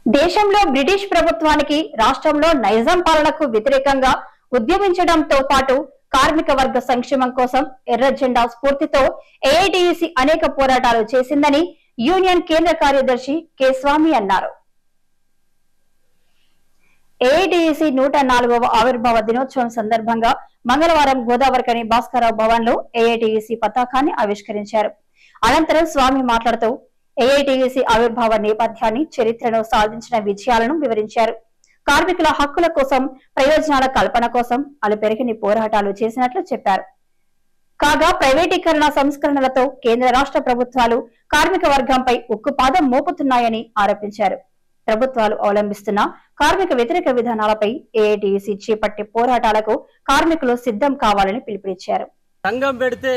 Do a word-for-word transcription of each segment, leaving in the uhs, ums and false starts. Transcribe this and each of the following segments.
దేశంలో బ్రిటిష్ ప్రభుత్వానికి రాష్ట్రంలో నైజాం పాలనకు వ్యతిరేకంగా ఉద్యమించడంతో పాటు కార్మిక వర్గ సంక్షేమం కోసం ఎర్ర జెండా స్ఫూర్తితో ఏఐటియుసి అనేక పోరాటాలు చేసిందని యూనియన్ కేంద్ర కార్యదర్శి కె స్వామి అన్నారు. ఏఐటియుసి నూట నాలుగవ ఆవిర్భావ దినోత్సవం సందర్భంగా మంగళవారం గోదావరికని భాస్కరరావు భవన్ లో ఏఐటియుసి పతాకాన్ని ఆవిష్కరించారు. అనంతరం స్వామి మాట్లాడుతూ ఏఐటియుసి ఆవిర్భావ నేపథ్యాన్ని, చరిత్రను, సాధించిన విజయాలను వివరించారు. కార్మికుల హక్కుల కోసం, ప్రయోజనాల కల్పన కోసం అలుపెరిగిన పోరాటాలు చేసినట్లు చెప్పారు. కాగా ప్రైవేటీకరణ సంస్కరణలతో కేంద్ర రాష్ట్ర ప్రభుత్వాలు కార్మిక వర్గంపై ఉక్కుపాదం మోపుతున్నాయని ఆరోపించారు. ప్రభుత్వాలు అవలంబిస్తున్న కార్మిక వ్యతిరేక విధానాలపై ఏఐటియుసి చేపట్టే పోరాటాలకు కార్మికులు సిద్ధం కావాలని పిలుపునిచ్చారు. సంఘం పెడితే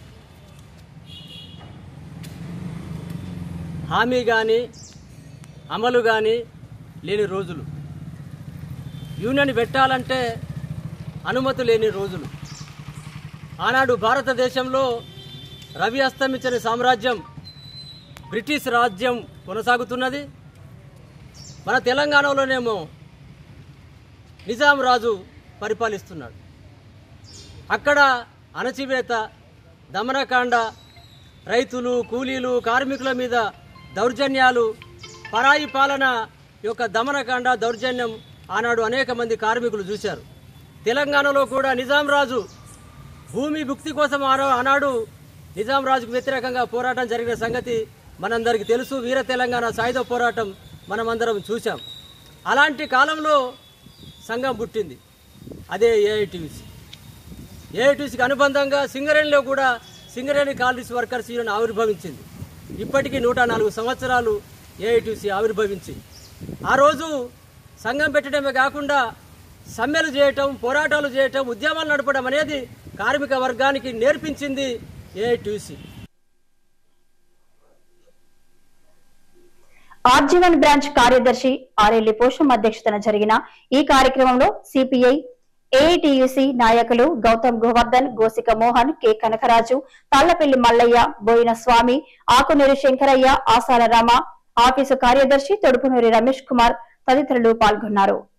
హామీ కానీ అమలు కానీ లేని రోజులు, యూనియన్ పెట్టాలంటే అనుమతి లేని రోజులు. ఆనాడు భారతదేశంలో రవి అస్తమించని సామ్రాజ్యం బ్రిటిష్ రాజ్యం కొనసాగుతున్నది. మన తెలంగాణలోనేమో నిజాం రాజు పరిపాలిస్తున్నాడు. అక్కడ అణచివేత, దమనకాండ, రైతులు, కూలీలు, కార్మికుల మీద దౌర్జన్యాలు, పరాయి పాలన యొక్క దమనకాండ, దౌర్జన్యం ఆనాడు అనేక మంది కార్మికులు చూశారు. తెలంగాణలో కూడా నిజాం రాజు భూమి భుక్తి కోసం ఆనాడు నిజాం రాజుకు వ్యతిరేకంగా పోరాటం జరిగిన సంగతి మనందరికీ తెలుసు. వీర తెలంగాణ సాయుధ పోరాటం మనమందరం చూసాం. అలాంటి కాలంలో సంఘం పుట్టింది, అదే ఏఐటియుసి. ఏఐటియుసికి అనుబంధంగా సింగరేణిలో కూడా సింగరేణి కాలనీస్ వర్కర్స్ యూనియన్ ఆవిర్భవించింది. ఇప్పటికీ నూట నాలుగు సంవత్సరాలు ఏఐటియుసి ఆవిర్భవించి ఆ రోజు సంఘం పెట్టడమే కాకుండా సమ్మెలు చేయటం, పోరాటాలు చేయటం, ఉద్యమాలు నడపడం అనేది కార్మిక వర్గానికి నేర్పించింది ఏఐటియుసి. ఆర్జీవన్ బ్రాంచ్ కార్యదర్శి ఆర్ఎల్లి పోషం అధ్యక్షతన జరిగిన ఈ కార్యక్రమంలో సిపిఐ, ఏఐటియుసి నాయకులు గౌతమ్ గోవర్ధన్, గోసిక మోహన్, కె కనకరాజు, తాళ్లపల్లి మల్లయ్య, బోయిన స్వామి, ఆకునూరి శంకరయ్య, ఆసాల రామ, ఆఫీసు కార్యదర్శి తొడుపునూరి రమేష్ కుమార్ తదితరులు పాల్గొన్నారు.